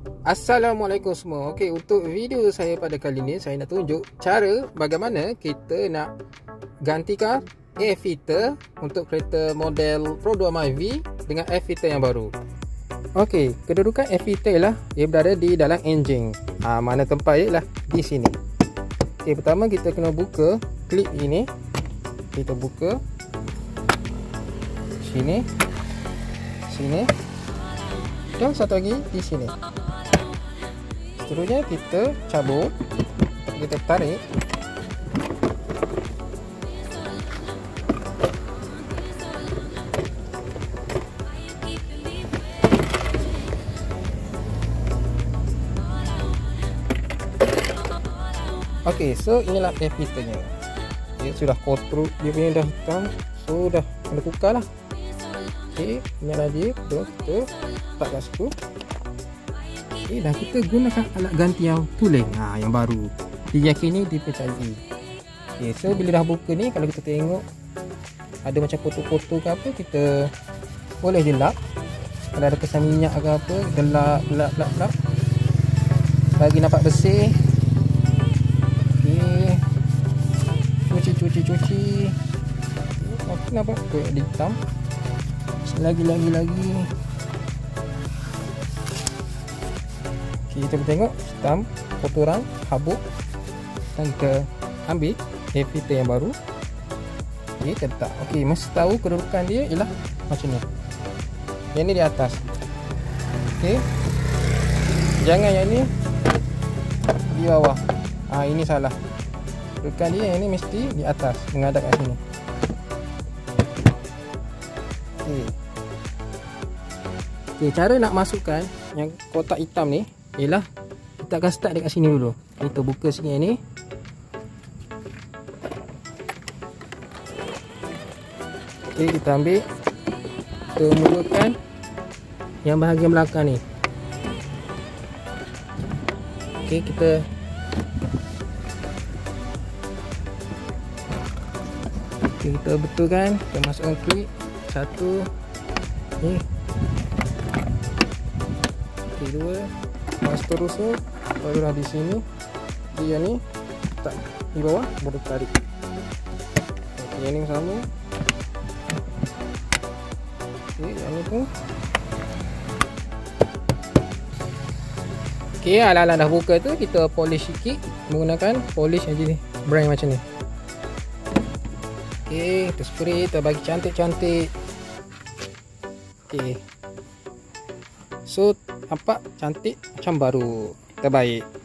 Assalamualaikum semua. Okey, untuk video saya pada kali ni saya nak tunjuk cara bagaimana kita nak gantikan air filter untuk kereta model Pro 2 MyV dengan air filter yang baru. Okey, kedudukan air filter ialah ia berada di dalam enjin. Mana tempat ialah di sini. Okey, pertama kita kena buka klip ini. Kita buka sini, sini, dan satu lagi di sini. Seterusnya kita cabut, kita tarik. Okey, so inilah air filternya. Dia sudah kotor, dia punya dah hitam, so dah kena tukar lah. Okey, nyala dia, kita letak kat situ. Okay, dan kita gunakan alat ganti yang tulen, yang baru. Diyakini dipercayai. Okay, so bila dah buka ni, kalau kita tengok ada macam kotor-kotor ke apa, kita boleh je lap. Kalau ada kesan minyak ke apa, kita lap. Bagi nampak bersih. Okay. Cuci. Okay, nampak tu ada hitam. Lagi. Kita tengok hitam, kotoran, habuk. Dan kita ambil air filter yang baru. Okey, kita letak. Okey, mesti tahu kedudukan dia ialah macam ni. Yang ni di atas. Okey. Jangan yang ni di bawah. Ini salah. Kedudukan dia yang ni mesti di atas, menghadap kat sini. Okey. Okey, cara nak masukkan yang kotak hitam ni ialah kita akan start dekat sini dulu. Kita buka sini ni. Okey, kita ambil, kita mulakan yang bahagian belakang ni. Okey, kita betulkan, kita masukkan klip satu ni. Okey, dua. Seterusnya barulah di sini dia ni tak di bawah, baru tarik. Okey, yang ni sama. Okey, yang ni pun. Okey, ala-ala dah buka tu, kita polish sikit menggunakan polish yang jenis brand macam ni. Okey, kita spray, kita bagi cantik-cantik. Okey. So nampak cantik macam baru. Terbaik.